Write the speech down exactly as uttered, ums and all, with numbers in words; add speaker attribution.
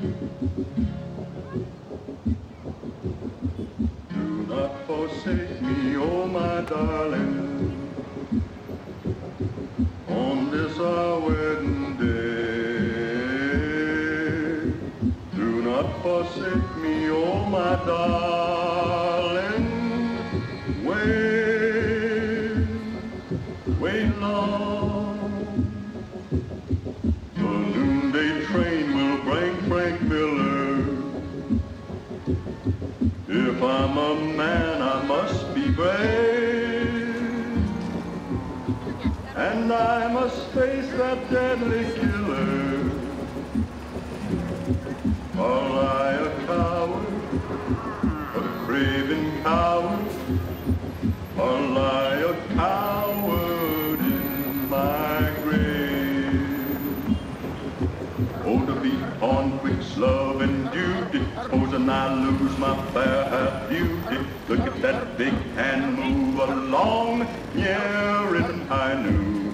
Speaker 1: Do not forsake me, oh my darling, on this our wedding day. Do not forsake me, oh my darling, wait, wait long. The noonday train will bring Frank Miller. If I'm a man, I must be brave, and I must face that deadly killer. Or I a coward, a craven coward, or lie a coward in my grave. Oh, to be on quick's love and duty, supposing I lose my fair half beauty. Look at that big hand move along, yeah, in high noon.